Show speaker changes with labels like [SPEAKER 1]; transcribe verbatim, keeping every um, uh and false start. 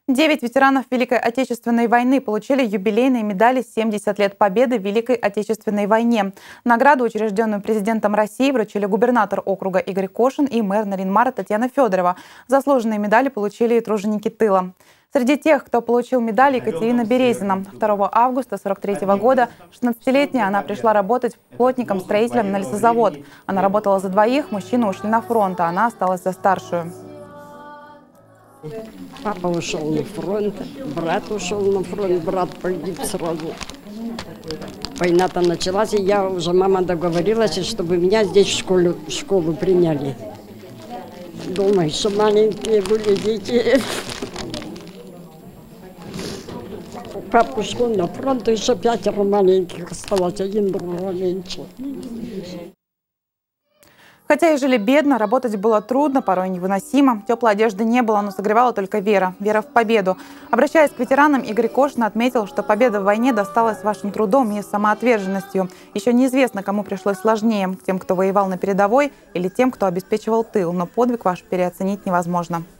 [SPEAKER 1] Девять ветеранов Великой Отечественной войны получили юбилейные медали «семьдесят лет Победы в Великой Отечественной войне». Награду, учрежденную президентом России, вручили губернатор округа Игорь Кошин и мэр Нарьян-Мара Татьяна Федорова. Заслуженные медали получили и труженики тыла. Среди тех, кто получил медали, Екатерина Березина. второго августа сорок третьего года шестнадцатилетняя она пришла работать плотником-строителем на лесозавод. Она работала за двоих, мужчины ушли на фронт, а она осталась за старшую.
[SPEAKER 2] Папа ушел на фронт, брат ушел на фронт, брат погиб сразу. Война-то началась, и я уже, мама договорилась, чтобы меня здесь в школу, в школу приняли. Дома еще маленькие были дети. Папа ушел на фронт, еще пятеро маленьких осталось, один другого меньше.
[SPEAKER 1] Хотя и жили бедно, работать было трудно, порой невыносимо. Теплой одежды не было, но согревала только вера. Вера в победу. Обращаясь к ветеранам, Игорь Кошин отметил, что победа в войне досталась вашим трудом и самоотверженностью. Еще неизвестно, кому пришлось сложнее. Тем, кто воевал на передовой, или тем, кто обеспечивал тыл. Но подвиг ваш переоценить невозможно.